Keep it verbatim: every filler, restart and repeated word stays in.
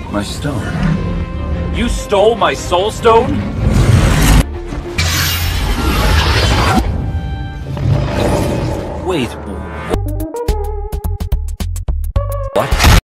My stone. You stole my soul stone? Wait,